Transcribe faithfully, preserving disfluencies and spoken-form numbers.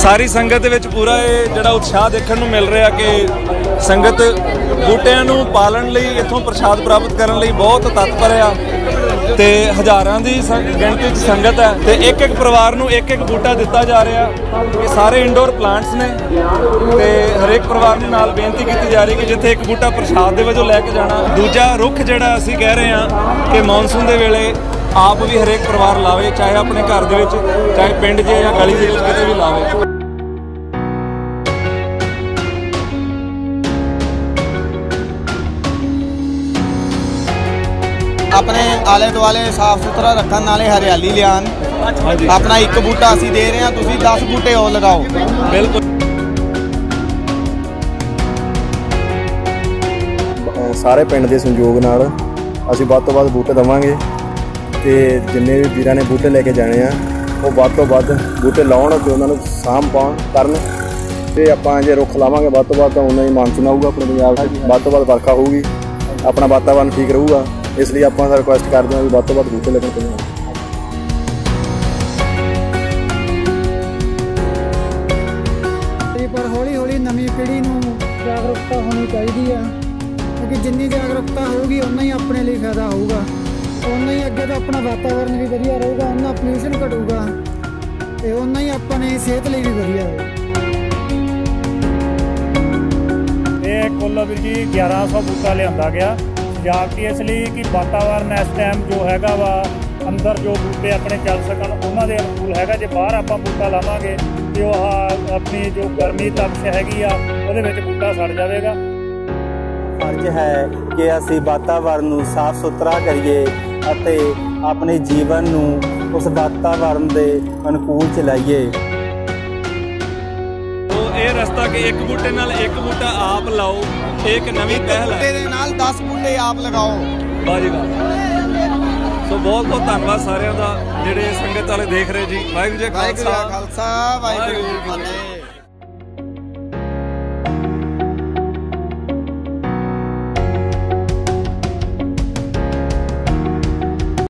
सारी संगत विच पूरा ये जिहड़ा उत्साह देखने को मिल रहा कि संगत बूटिਆਂ ਨੂੰ पालन लई इत्थों प्रसाद प्राप्त करने लई बहुत तत्पर आ ते हज़ारां दी गिणती च संगत है ते एक एक परिवार नूं एक एक बूटा दिता जा रहा। ये सारे इंडोर प्लांट्स ने ते हरेक परिवार नाल बेनती की जा रही कि जिथे एक बूटा प्रसाद दे वजों लैके जाना। दूजा रुख जिहड़ा असीं कह रहे हैं कि मॉनसून दे वेले आप भी हरेक परिवार लावे, चाहे अपने घर दे विच चाहे पिंड जे या गली दे विच किते भी लावे। अपने आले दुआले साफ सुथरा रखने नाले हरियाली लियान। अपना एक बूटा असी दे रहे हैं, तुसी दस बूटे और लगाओ। बिल्कुल सारे पिंड के संयोग नाल असी वध तो वध बूटे देवांगे ते जिन्ने भी वीरां ने बूटे लेके जाने आ वो वध तो वध बूटे लाउण ते उन्हां नूं साਂਭ पाउण करन ते आपां जे रुख लावांगे वध तो वध उन्ना ही मानसून आऊगा अपने पंजाब च, वध तो वध बरखा होऊगी, अपना वातावरण ठीक रहूगा। इसलिए आप रिक्वेस्ट करते हैं भी वध तो वध बूटे लगने चाहिए। पर हौली हौली नवी पीढ़ी नूं जागरूकता होनी चाहिए है, क्योंकि जिन्नी जागरूकता होगी उन्ना ही अपने लिए फायदा होगा, उन्ना ही अगे तो अपना वातावरण भी वधिया रहूगा, उन्ना पोल्यूशन घटूगा तो उन्ना ही अपने सेहत लिए भी वधिया होगा। ये कुल वीर जी ग्यारह सौ बूटा लिया गया सजावटी इसलिए कि वातावरण इस टाइम जो हैगा वा अंदर जो बूटे अपने चल सकन उन्होंने दे अनुकूल हैगा। जे बाहर आपां बूटा लावांगे तो अपनी जो गर्मी तपश हैगी आ उहदे विच बूटा सड़ जाएगा। फर्ज है कि असी वातावरण नूं साफ सुथरा करिए अते अपने जीवन नूं उस वातावरण दे अनुकूल चलाइए। तो ये रास्ता कि एक बूटे नाल एक बूटा आप लाओ, एक नवी पहल है। बूटे नाल दस बूटे आप लगाओ। वाह जी वाह। सो बहुत बहुत धन्यवाद सारिਆਂ ਦਾ ਜਿਹੜੇ संगत वाले देख रहे जी। वाहिगुरू जी का खालसा वाहिगुरू जी की फतेह।